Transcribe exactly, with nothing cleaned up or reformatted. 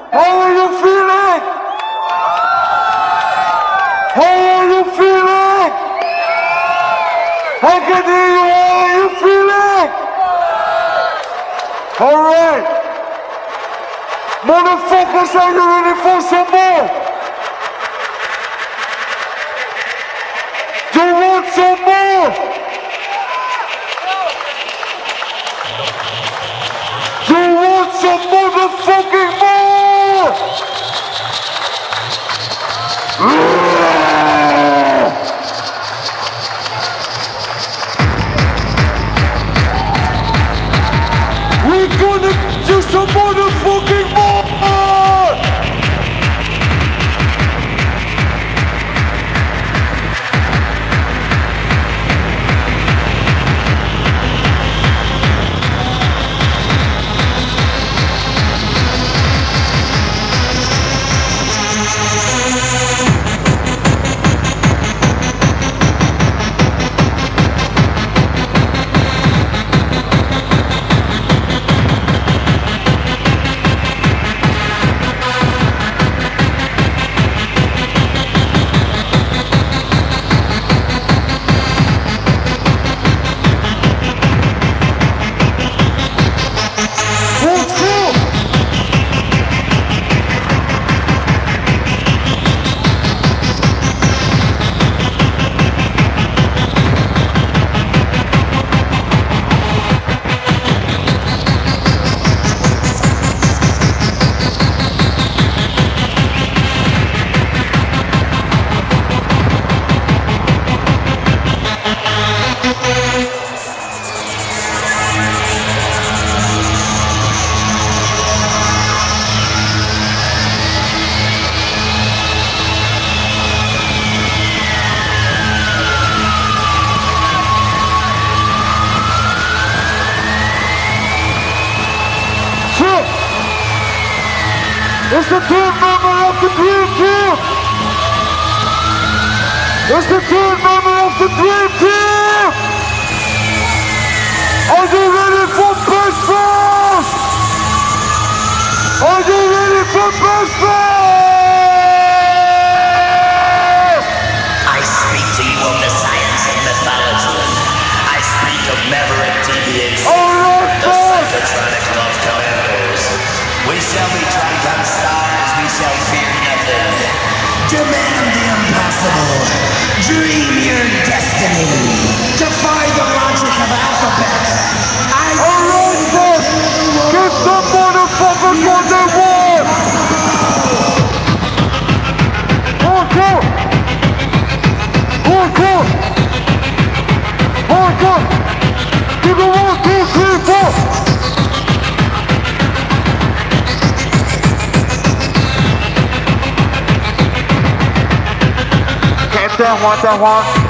How are you feeling? How are you feeling? I can hear you. How are you feeling? All right. Motherfuckers, are you ready for some more? You want some more? You want some motherfucking more? We're gonna do some motherfucking more! It's the third member of the Dream Team! It's the third member of the Dream Team! Are you ready for business? Are you ready for business? I speak to you of the science of mythology. I speak of maverick deviation. Alright, the psychotronic love commanders. We shall be dragon stars, we shall fear nothing. Demand the impossible. Dream your destiny. Defy the logic of alphabet. I Alright, folks! Get some motherfuckers what they want! Hardcore! Hardcore! Hardcore! Give it one, two, three, four! That one, that one.